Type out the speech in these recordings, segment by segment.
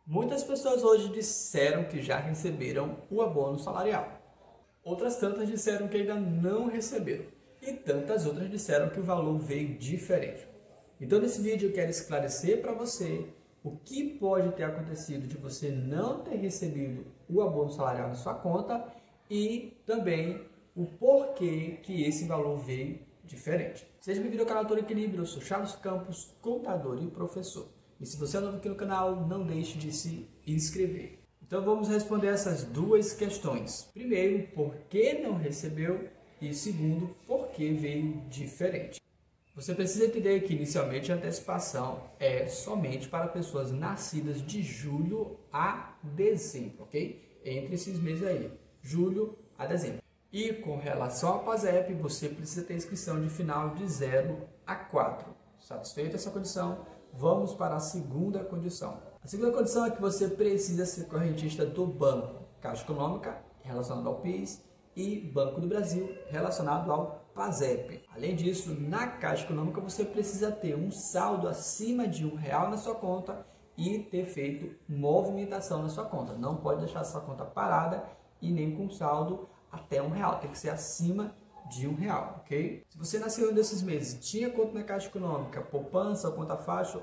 Muitas pessoas hoje disseram que já receberam o abono salarial. Outras tantas disseram que ainda não receberam. E tantas outras disseram que o valor veio diferente. Então nesse vídeo eu quero esclarecer para você o que pode ter acontecido de você não ter recebido o abono salarial na sua conta e também o porquê que esse valor veio diferente. Seja bem-vindo ao canal Doutor Equilíbrio, eu sou Charles Campos, contador e professor. E se você é novo aqui no canal, não deixe de se inscrever. Então vamos responder essas duas questões. Primeiro, por que não recebeu? E segundo, por que veio diferente? Você precisa entender que inicialmente a antecipação é somente para pessoas nascidas de julho a dezembro, ok? Entre esses meses aí, julho a dezembro. E com relação ao PASEP, você precisa ter inscrição de final de 0 a 4. Satisfeita essa condição? Vamos para a segunda condição. A segunda condição é que você precisa ser correntista do banco Caixa Econômica, relacionado ao PIS, e Banco do Brasil, relacionado ao PASEP. Além disso, na Caixa Econômica você precisa ter um saldo acima de R$1 na sua conta e ter feito movimentação na sua conta. Não pode deixar a sua conta parada e nem com saldo até R$1. Tem que ser acima de R$1, ok? Se você nasceu em um desses meses, tinha conta na Caixa Econômica, poupança ou conta fácil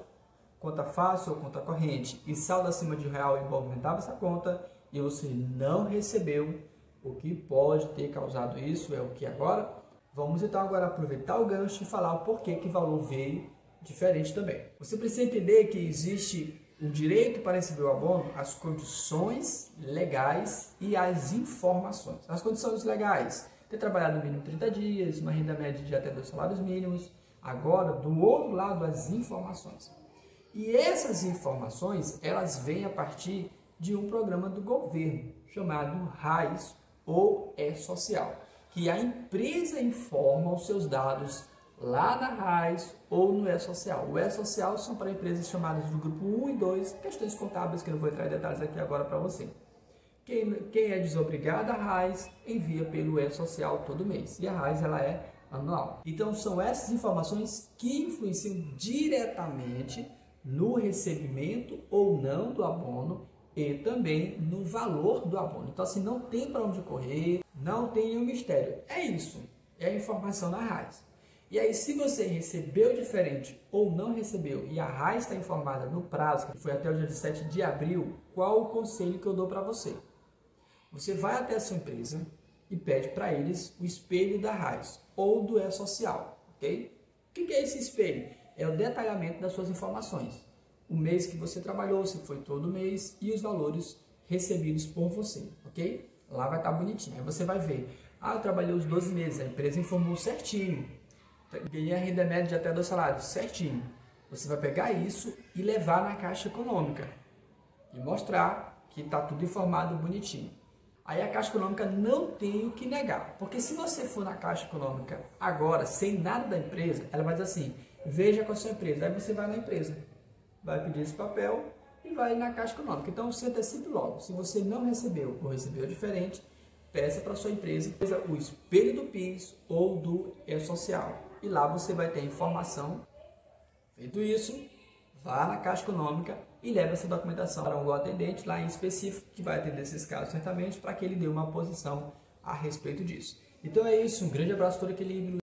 ou conta corrente e saldo acima de R$1 e movimentava essa conta e você não recebeu, o que pode ter causado isso é o que agora? Vamos então agora aproveitar o gancho e falar o porquê que o valor veio diferente também. Você precisa entender que existe o direito para receber o abono, as condições legais e as informações. As condições legais: ter trabalhado no mínimo 30 dias, uma renda média de até 2 salários mínimos. Agora, do outro lado, as informações. E essas informações, elas vêm a partir de um programa do governo, chamado RAIS ou E-Social, que a empresa informa os seus dados lá na RAIS ou no E-Social. O E-Social são para empresas chamadas do grupo 1 e 2, questões contábeis que eu não vou entrar em detalhes aqui agora para você. Quem é desobrigado a RAIS envia pelo E-Social todo mês, e a RAIS ela é anual. Então são essas informações que influenciam diretamente no recebimento ou não do abono e também no valor do abono. Então assim, não tem para onde correr, não tem nenhum mistério. É isso, é a informação da RAIS. E aí, se você recebeu diferente ou não recebeu e a RAIS está informada no prazo, que foi até o dia 7 de abril, qual o conselho que eu dou para você? Você vai até a sua empresa e pede para eles o espelho da RAIS ou do E-Social, ok? O que é esse espelho? É o detalhamento das suas informações. O mês que você trabalhou, se foi todo mês, e os valores recebidos por você, ok? Lá vai estar bonitinho. Aí você vai ver, eu trabalhei os 12 meses, a empresa informou certinho. Ganhei a renda média de até 2 salários, certinho. Você vai pegar isso e levar na Caixa Econômica e mostrar que está tudo informado bonitinho. Aí a Caixa Econômica não tem o que negar, porque se você for na Caixa Econômica agora, sem nada da empresa, ela vai dizer assim, veja com a sua empresa. Aí você vai na empresa, vai pedir esse papel e vai na Caixa Econômica. Então você antecipe logo, se você não recebeu ou recebeu diferente, peça para a sua empresa o espelho do PIS ou do E-Social. E lá você vai ter informação. Feito isso, vá na Caixa Econômica e leve essa documentação para um atendente lá em específico, que vai atender esses casos certamente, para que ele dê uma posição a respeito disso. Então é isso, um grande abraço, todo equilíbrio.